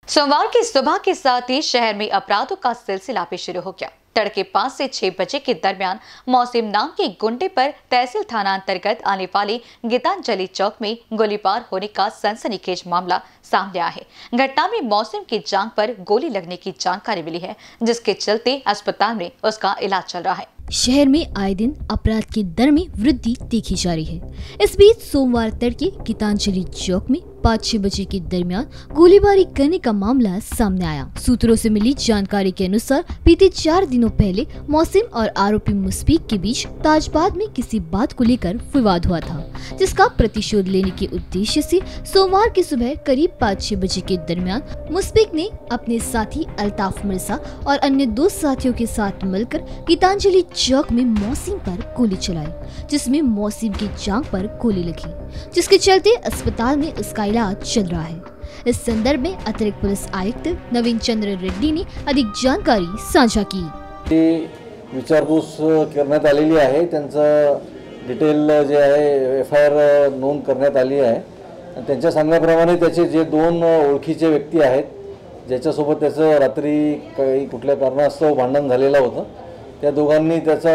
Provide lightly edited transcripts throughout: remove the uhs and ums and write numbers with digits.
सोमवार की सुबह के साथ ही शहर में अपराधों का सिलसिला भी शुरू हो गया। तड़के 5 से 6 बजे के दरमियान मौसिम नाम के गुंडे पर तहसील थाना अंतर्गत आने वाले गीतांजलि चौक में गोलीबार होने का सनसनीखेज मामला सामने आया है। घटना में मौसिम की जांघ पर गोली लगने की जानकारी मिली है, जिसके चलते अस्पताल में उसका इलाज चल रहा है। शहर में आए दिन अपराध की दर में वृद्धि देखी जा रही है। इस बीच सोमवार तड़के गीतांजलि चौक में 5-6 बजे के दरमियान गोलीबारी करने का मामला सामने आया। सूत्रों से मिली जानकारी के अनुसार बीते 4 दिनों पहले मौसिम और आरोपी मुस्पीक के बीच ताजबाद में किसी बात को लेकर विवाद हुआ था, जिसका प्रतिशोध लेने के उद्देश्य से सोमवार की सुबह करीब 5-6 बजे के दरमियान मुस्पीक ने अपने साथी अल्ताफ मिर्जा और अन्य 2 साथियों के साथ मिलकर गीतांजलि चौक में मौसिम पर गोली चलाई, जिसमें मौसिम की जांघ पर गोली लगी, जिसके चलते अस्पताल में उसका इलाज चल रहा है। इस संदर्भ में अतिरिक्त पुलिस आयुक्त नवीन चंद्र रेड्डी ने अधिक जानकारी साझा की। विचारपूस करण्यात आलेली आहे, त्यांचं डिटेल जे आहे FIR नोंद करण्यात आली आहे। त्यांच्या सांगण्याप्रमाणे त्याचे जे 2 ओळखीचे व्यक्ती आहेत, ज्याच्यासोबत त्याचं रात्री काही कुठल्या कारणास्तव भांडण झालेलं होतं, त्या दोघांनी त्याचा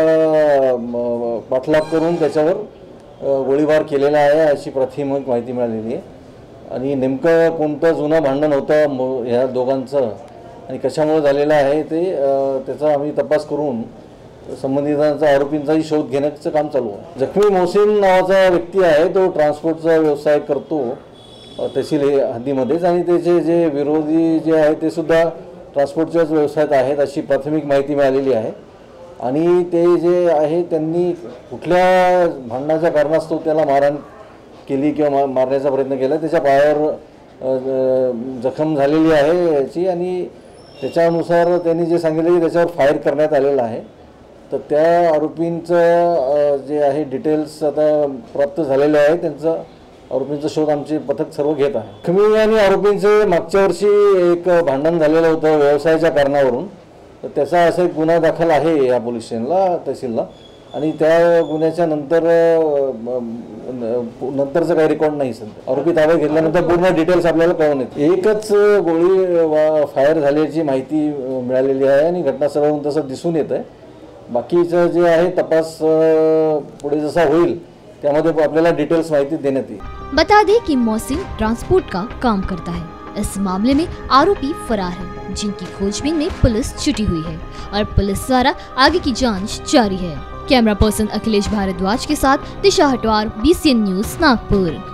पाठलाग करून त्याच्यावर गोळीबार केलेला आहे अशी प्राथमिक माहिती मिळालेली आहे। आणि नेमकं कोणतं जुनं भांडण होतं ह्या दोघांचं आणि कशामुळे झालेलं आहे ते त्याचा आम्ही तपास करून संबंधितांचा आरोपींचाही शोध घेण्याचं काम चालू आहे। जखमी मौसिम नावाचा व्यक्ती आहे, तो ट्रान्सपोर्टचा व्यवसाय करतो तहसील हद्दीमध्येच, आणि त्याचे जे विरोधी जे आहे ते सुद्धा ट्रान्सपोर्टच्याच व्यवसायात आहेत अशी प्राथमिक माहिती मिळालेली आहे। आणि ते जे आहे त्यांनी कुठल्या भांडणाच्या कारणास्तव त्याला मारहाण केली किंवा मारण्याचा प्रयत्न केला, त्याच्या पायावर जखम झालेली आहे याची, आणि त्याच्यानुसार त्यांनी जे सांगितलं की त्याच्यावर फायर करण्यात आलेला आहे। तर त्या आरोपींचं जे आहे डिटेल्स आता प्राप्त झालेले आहे, त्यांचा आरोपींचा शोध आमचे पथक सर्व घेत आहे। जखमी आणि आरोपींचे मागच्या वर्षी एक भांडण झालेलं होतं व्यवसायाच्या कारणावरून, तर त्याचा असा एक गुन्हा दाखल आहे या पोलीस स्टेशनला तहसीलला, आणि त्या गुन्ह्याच्या नंतरचं काही रेकॉर्ड नाही सध्या। आरोपी ताब्यात घेतल्यानंतर पूर्ण डिटेल्स आपल्याला कळून येते। एकच गोळी फायर झाल्याची माहिती मिळालेली आहे आणि घटनास्थळावरून तसं दिसून येत आहे। बाकीचं जे आहे तपास पुढे जसा होईल त्यामध्ये आपल्याला डिटेल्स माहिती देण्यात येईल। बता दें कि मौसिम ट्रांसपोर्ट का काम करता है। इस मामले में आरोपी फरार है, जिनकी खोजबीन में पुलिस जुटी हुई है और पुलिस द्वारा आगे की जांच जारी है। कैमरा पर्सन अखिलेश भारद्वाज के साथ दिशा हटवार, BCN न्यूज, नागपुर।